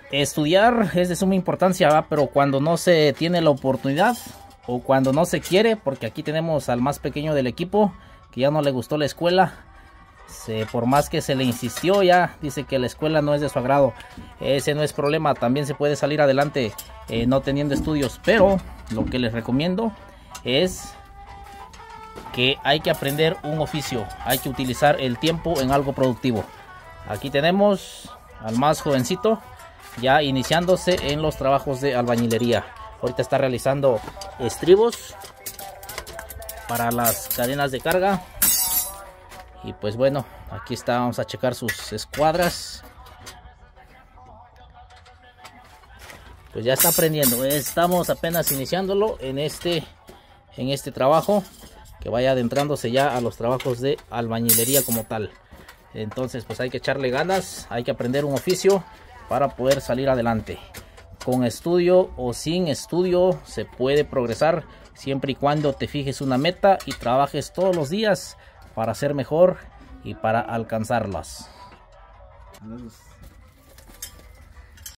Estudiar es de suma importancia, ¿va? Pero cuando no se tiene la oportunidad o cuando no se quiere, porque aquí tenemos al más pequeño del equipo que ya no le gustó la escuela. Por más que se le insistió, ya dice que la escuela no es de su agrado. Ese no es problema, también se puede salir adelante no teniendo estudios, pero lo que les recomiendo es que hay que aprender un oficio, hay que utilizar el tiempo en algo productivo. Aquí tenemos al más jovencito ya iniciándose en los trabajos de albañilería. Ahorita está realizando estribos para las cadenas de carga. Y pues bueno, aquí está, vamos a checar sus escuadras. Pues ya está aprendiendo, estamos apenas iniciándolo en este trabajo, que vaya adentrándose ya a los trabajos de albañilería como tal. Entonces pues hay que echarle ganas, hay que aprender un oficio para poder salir adelante. Con estudio o sin estudio se puede progresar, siempre y cuando te fijes una meta y trabajes todos los días para ser mejor y para alcanzarlas.